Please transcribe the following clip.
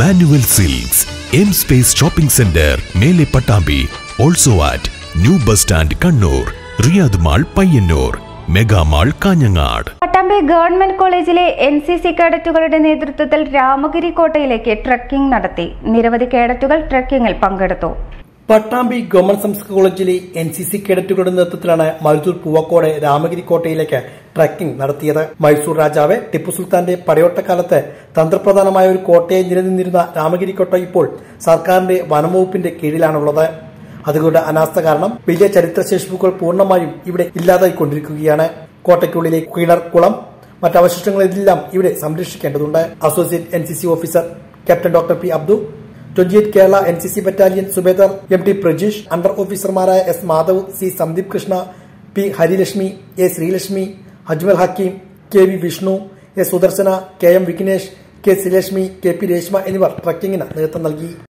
Manual Silks, M Space Shopping Center, Mele Patambi, also at New Bus Stand Kannur, Riyadh Mall Payyannur, Mega Mall Kanyangad. Pattambi government കോളേജിലെ NC. കേഡറ്റുകളുടെ നേതൃത്വത്തിൽ രാമഗിരി കോട്ടയിലേക്ക് trekking നടത്തി. നിരവധി കേഡറ്റുകൾ ട്രക്കിംഗിൽ പങ്കെടുത്തു. Pattambi government സംസ്കൃത കോളേജിലെ എൻ.സി. കേഡറ്റുകളുടെ നേതൃത്വത്തിലാണ് മൈസൂർ പൂവക്കോട് രാമഗിരി കോട്ടയിലേക്ക് ട്രക്കിംഗ് നടത്തിയത്. മൈസൂർ രാജാവ് ടിപ്പു സുൽത്താന്റെ പടയോട്ടക്കാലത്ത് തന്ത്രപ്രധാനമായ ഒരു കോട്ടയെ നിലനിന്നിരുന്ന രാമഗിരി കോട്ട ഇപ്പോൾ സർക്കാരിന്റെ വനംവകുപ്പിന്റെ കീഴിലാണുള്ളത്. അതുകൊണ്ട് അനാസ്ഥ കാരണം വലിയ ചരിത്രശേഷിപ്പുകൾ പൂർണ്ണമായും ഇവിടെ ഇല്ലാതായിക്കൊണ്ടിരിക്കുകയാണ്. കോട്ടയ്ക്കുള്ളിലെ കിണർ, കുളം, മറ്റവശിഷ്ടങ്ങളെല്ലാം ഇവിടെ സംരക്ഷിക്കേണ്ടതുണ്ട്. Associate NC. Officer captain doctor P Abdu, 28 Kerala NC. Battalion subedar MT. Prajeesh, under ഓഫീസർമാരായ S. Madhav, C. Sandeep Krishna, P. Harilakshmi, A. Sreelakshmi, Ajmal Hakeem, K. V. Vishnu, A. Sudarshana, K. M. Vignesh, K. Sreelakshmi, K. P. Reshma എന്നിവർ ട്രക്കിംഗിന് നേതൃത്വം നൽകി.